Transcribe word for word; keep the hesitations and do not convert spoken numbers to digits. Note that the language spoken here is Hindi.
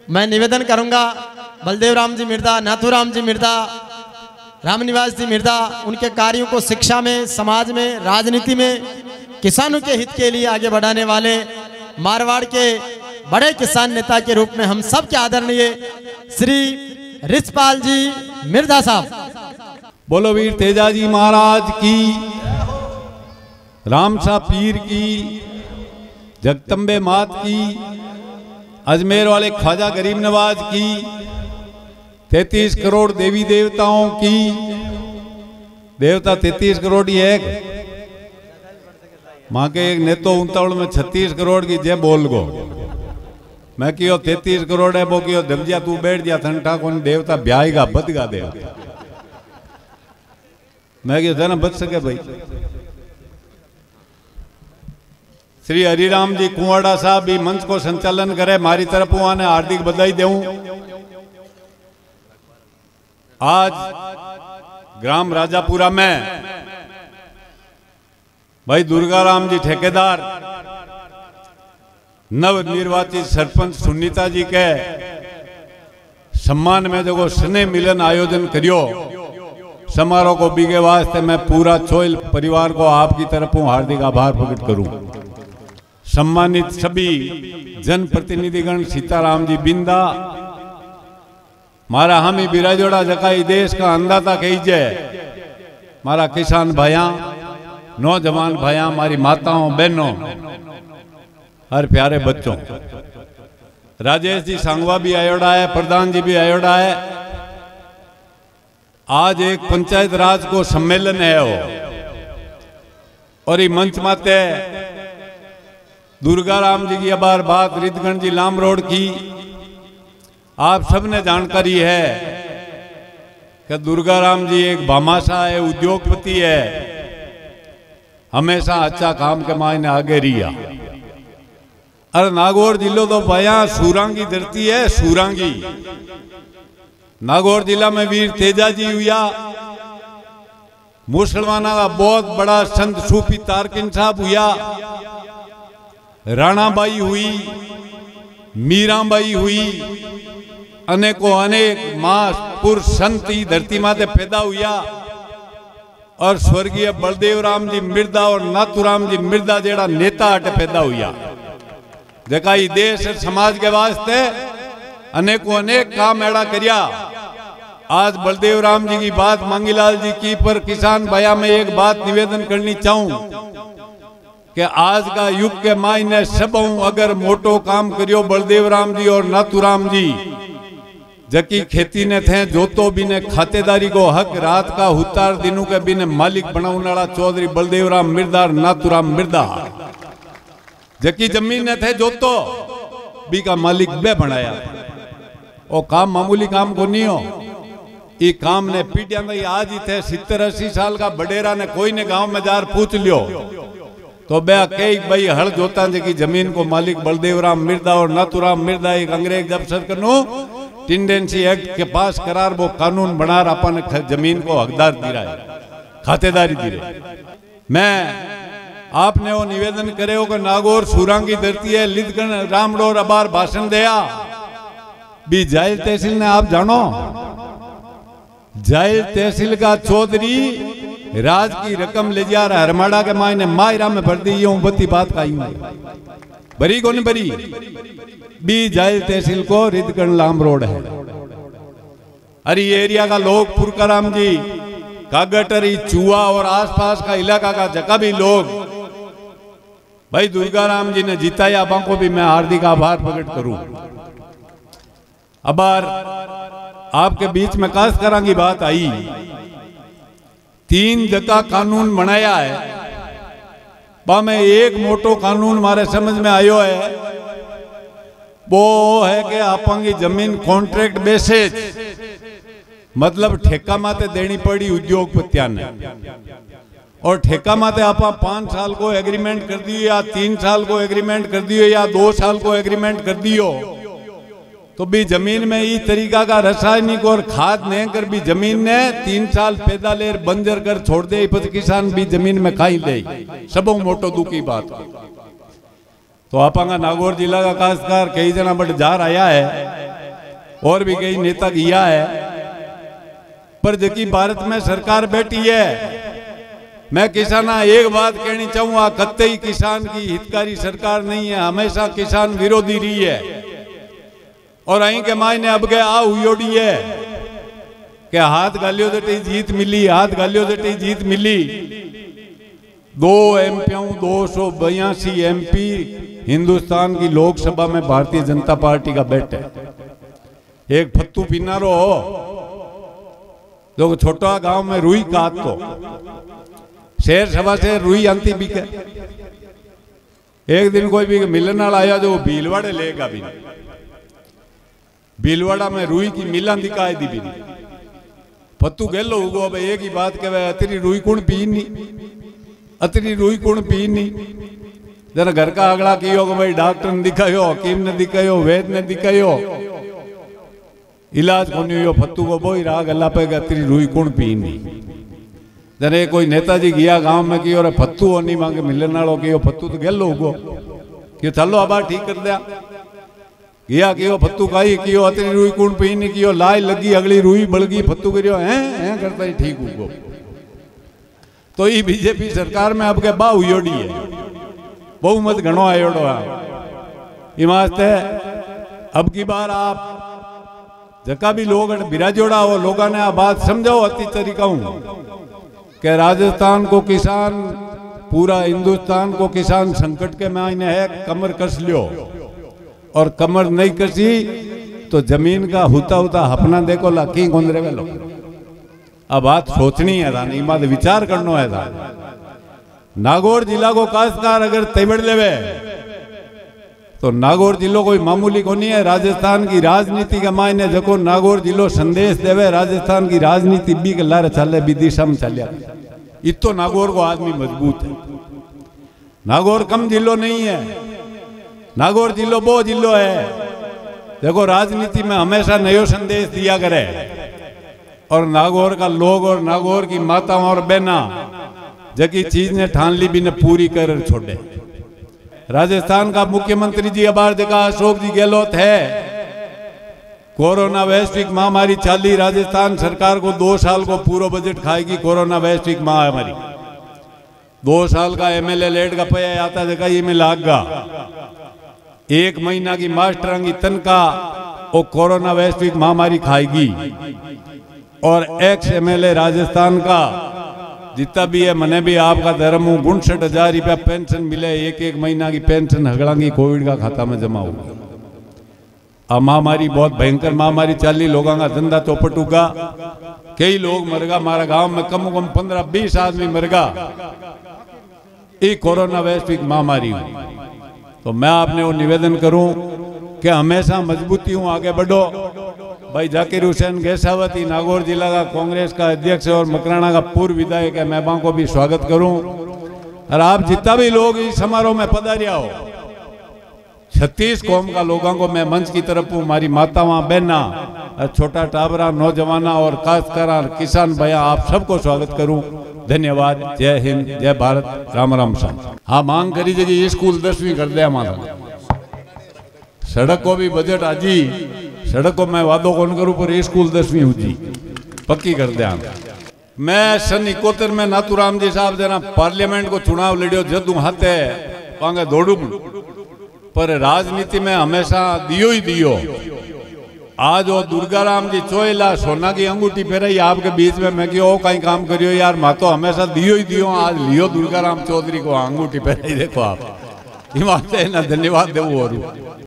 मैं निवेदन करूंगा बलदेव राम जी मिर्दा, नाथूराम जी मिर्दा, रामनिवास जी मिर्दा उनके कार्यों को शिक्षा में, समाज में, राजनीति में, किसानों के हित के लिए आगे बढ़ाने वाले मारवाड़ के बड़े किसान नेता के रूप में हम सब के आदरणीय श्री रिचपाल जी मिर्दा साहब। बोलो वीर तेजाजी महाराज की, रामशाह पीर की, जगदम्बे मात की, अजमेर वाले ख्वाजा गरीब नवाज की, तैतीस करोड़ देवी देवताओं की, देवता तैतीस करोड़ ही है, माँ के एक नेतो उनतावड़ में छत्तीस करोड़ की जय बोल गो। मैं कियो तैतीस करोड़ है, वो कियो दबजिया तू बैठ जा ठंडा कौन देवता ब्याहेगा बदगा देवता। मैं कियो जना बच सके भाई। श्री हरिराम जी कुंवाड़ा साहब भी मंच को संचालन करे, मारी तरफ ने हार्दिक बधाई दूं। आज ग्राम राजापुरा में भाई दुर्गाराम जी ठेकेदार नव निर्वाचित सरपंच सुनीता जी के सम्मान में जो स्नेह मिलन आयोजन करियो, समारोह को बीगे वास्ते मैं पूरा चोइल परिवार को आपकी तरफ हार्दिक आभार प्रकट करूं। सम्मानित सभी जनप्रतिनिधिगण, सीताराम जी बिंदा, मारा हामी बिराजोड़ा जकाई देश का अंदाता कहीजे, मारा किसान भाइया, नौजवान भाइया, मारी माताओं बहनों, हर प्यारे बच्चों, राजेश जी सांगवा भी आयोड़ा है, प्रधान जी भी आयोड़ा है। आज एक पंचायत राज को सम्मेलन है वो, और ये मंच माते दुर्गाराम जी की अबार बात रिदगण जी लामरोड की आप सबने जानकारी है कि दुर्गाराम जी एक भामाशाह है, उद्योगपति है, हमेशा अच्छा काम के मायने आगे रिया। अरे नागौर जिलो तो भाया सूरांगी धरती है, सूरांगी। नागौर जिला में वीर तेजाजी हुआ, मुसलमाना का बहुत बड़ा संत सूफी तारकिन साहब हुआ, राणाबाई हुई, मीराबाई हुई, अनेकों अनेक मां पुरुष संत धरती माते पैदा हुआ। और स्वर्गीय बलदेव राम जी मिर्दा और नाथूराम जी मिर्दा जेड़ा नेता अटे पैदा हुआ, जका देश समाज के वास्ते अनेकों अनेक काम एड़ा करिया। आज बलदेव राम जी की बात मांगीलाल जी की, पर किसान भाइया में एक बात निवेदन करनी चाहूं कि आज का युग के मायने सब अगर मोटो काम करियो बलदेव राम जी और नाथूराम जी, जकी खेती ने थे जोतो भी ने खातेदारी को हक, रात का हुतार दिनों के भी ने मालिक बनाने वाला चौधरी बलदेव राम मिर्दा, नाथूराम मिर्दा, जकी जमीन ने थे जोतो भी का मालिक बे बनाया। ओ काम मामूली काम को नहीं हो, ये काम ने पीढ़िया में आज ही थे सितर अस्सी साल का बडेरा ने कोई ने गांव में जार पूछ लियो तो बे कई भाई हल जोता जकी जमीन को मालिक बलदेव राम मिर्दा और नाथूराम मिर्दा एक अंग्रेज जब सरकनो टेंडेंसी एक्ट के पास करार वो कानून बना अपन जमीन को हकदार दी रहा है, खातेदारी दी रहे। मैं आपने वो निवेदन करे हो कि नागौर सूरांगी धरती है, लिदगण रामडोर अबार भाषण दिया भी जायल तहसील ने आप जानो, जायल तहसील का चौधरी राज की रकम ले जा रहा हरमाड़ा के मायने मायरा में भर दी, यूं बत्ती बात का यूं बरी को नहीं बरी बी जायल तहसील को रिदगण लामरोड है। अरे ये एरिया का लोग पुरकाराम जी, कागटरी, चुआ और आसपास का इलाका का जगह भी लोग भाई दुर्गाराम जी ने जिताया, आप को भी मैं हार्दिक आभार प्रकट करूं। अबार आपके बीच में खास करा की बात आई, तीन जगह कानून बनाया है, बा में एक मोटो कानून मारे समझ में आयो है, वो है कि आपकी जमीन कॉन्ट्रैक्ट बेसिस, मतलब ठेका माते देनी पड़ी उद्योगपतिया ने, और ठेका माते आप पांच साल को एग्रीमेंट कर दियो या तीन साल को एग्रीमेंट कर दियो या दो साल को एग्रीमेंट कर दियो, तो भी जमीन में इस तरीका का रासायनिक और खाद नहीं कर भी जमीन ने तीन साल पैदा ले बंजर कर छोड़ दे, किसान भी जमीन में खाई ले, सब मोटो दुखी बात। तो आपका नागौर जिला का काश्तकार कई जना बट जार आया है, और भी कई नेता किया है, पर जबकि भारत में सरकार बैठी है। मैं किसाना एक बात कहनी चाहूंगा, कतई किसान की हितकारी सरकार नहीं है, हमेशा किसान विरोधी रही है। और अहीं के मायने अब के आ उयोड़ी है कि हाथ गालियो जटी जीत मिली, हाथ गालियो जटी जीत मिली। दो एमपीओ दो सौ बयासी एमपी हिंदुस्तान की लोकसभा में भारतीय जनता पार्टी का बैठ है। एक फत्तू पिनारो हो जो छोटा गांव में रुई काट तो शेर सभा से रुई अंति बिके। एक दिन कोई भी मिलने वाला आया जो भीलवाड़े लेगा भी नहीं, भीलवाड़ा में रुई की मिलान दिखाई दी भी नहीं। फत्तू गेलो उगो भाई एक ही बात कहे, अतरी रुई कुण पी नहीं, अतरी रुई कुण पी नहीं। जरा घर का अगला कियो कि भाई डॉक्टर ने दिखायो, हकीम ने दिखायो, वैद ने दिखायो, इलाज को नहीं हो। फत्तू को बोई राग अल्लाह पे अतरी रुई कुण पी नहीं। जरे कोई नेताजी गया गांव में कि और फत्तू नहीं मांगे मिलने वालों की फत्तू तो गेलो उगो कि चलो अब ठीक कर दिया गया कि फत्तू काई कि अतरी रुई कुण पी नहीं कि लाई लगी अगली रुई बड़गी फत्तू करियो हैं हैं करता ही ठीक उगो। तो ये बीजेपी सरकार में अब के बा उयोड़ी है, बहुमत घणो आयोड़ो है। वास्ते अब की बार आप जका भी लोग बिराजोड़ा हो लोगों ने आ बात समझाओ अति तरीका कि राजस्थान को किसान, पूरा हिंदुस्तान को किसान संकट के मायने है, कमर कस लियो। और कमर नहीं कसी तो जमीन का हुता हुता अपना देखो लाखी गोंदरे वेलो। अब बात सोचनी है था, नहीं बात विचार करना है था। नागौर जिला को काश्तकार अगर तेवड़ लेवे तो नागौर जिलो कोई मामूली को नहीं है। राजस्थान की राजनीति के मायने जको नागौर जिलो संदेश देवे, राजस्थान की राजनीति भी के लारे चले भी दिशा में चलिया। इतो नागौर को आदमी मजबूत है। नागौर कम जिलो नहीं है, नागौर जिलो वो जिलो है देखो राजनीति में हमेशा नयो संदेश दिया करे। और नागौर का लोग और नागौर की माताओं और बहना जकी चीज ने ठान ली भी ने पूरी कर छोड़े। राजस्थान का मुख्यमंत्री जी अबार जगह अशोक जी गहलोत है। कोरोना वैश्विक महामारी चाली, राजस्थान सरकार को दो साल को पूरा बजट खाएगी कोरोना वैश्विक महामारी। दो साल का एमएलए लेट का पया आता जगह ये में लागगा। एक महीना की मास्टरां की तनख्वाह वो कोरोना वैश्विक महामारी खाएगी। और एक्स एमएलए राजस्थान का जितना भी है, मने भी आपका धर्म हूँ उनसठ हजार रुपया पेंशन मिले, एक एक महीना की पेंशन हगड़ांगी कोविड का खाता में जमा होगी। अब महामारी बहुत भयंकर महामारी चाली, लोगों का धंधा चौपट उगा, कई लोग मरगा। हमारा गांव में कम कम पंद्रह बीस आदमी मरगा ये कोरोना वैश्विक महामारी। तो मैं आपने वो निवेदन करूं कि हमेशा मजबूती हूँ, आगे बढ़ो। भाई जाकिर हुसैन गैसावती नागौर जिला का कांग्रेस का अध्यक्ष और मकराना का पूर्व विधायक है, मैं को भी स्वागत करूं। और आप जितना भी लोग इस समारोह में पधारिया हो, छत्तीस कौम का लोगों को मैं मंच की तरफ हूँ, हमारी मातावां बहना, छोटा टाबरा, नौजवाना और खासकर किसान भैया, आप सबको स्वागत करूं। धन्यवाद। जय हिंद, जय भारत, राम राम साहब। हाँ मांग करी जगह स्कूल दसवीं कर दिया हमारा, सड़क को भी बजट आजी, सड़क को मैं वादो कौन करूं पर स्कूल दसवीं हुई पक्की कर दिया। मैं सन इकोतर में नाथूराम जी साहब जना पार्लियामेंट को चुनाव लड़ियो, जदू हाथे पांगे दौड़ू, पर राजनीति में हमेशा दियो ही दियो। आज वो दुर्गाराम जी चोयला सोना की अंगूठी फेराई आपके बीच में, मैं क्यों कहीं काम करियो यार, माँ तो हमेशा दियो ही दियो। आज लियो दुर्गाराम चौधरी को अंगूठी फेराई, देखो आप, धन्यवाद देव।